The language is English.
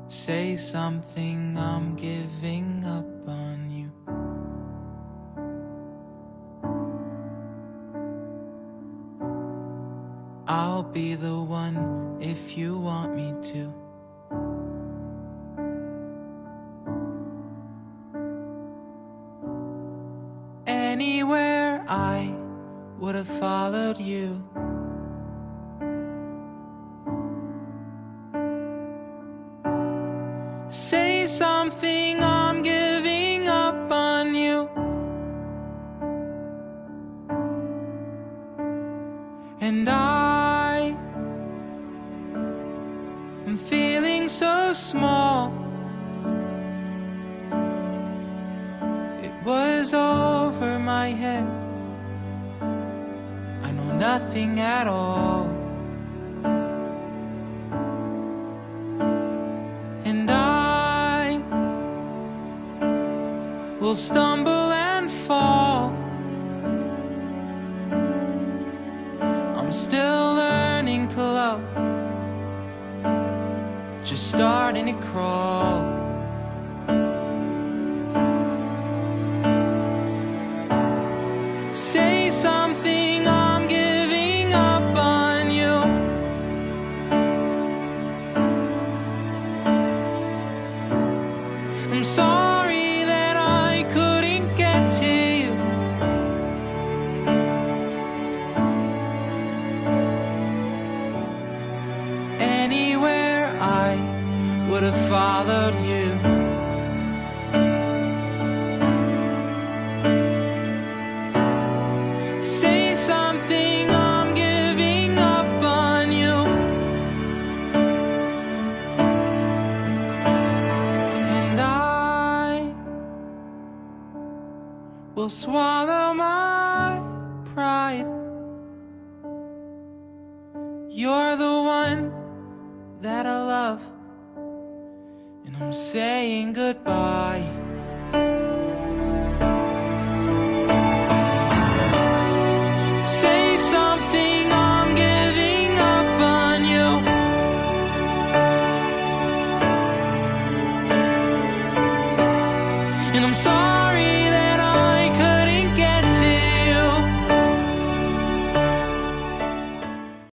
Say something, I'm giving up on you. I'll be the one if you want me to. Anywhere I would have followed you. Say something, I'm giving up on you. And I'm feeling so small. It was over my head. I know nothing at all. And I will stumble and fall. I'm still learning to love, just starting to crawl. Say something, I'm giving up on you. I'm sorry that I couldn't get to you. Anywhere I would have followed you. Say something, I'm giving up on you. And I will swallow my pride. You're the one that I love, and I'm saying goodbye.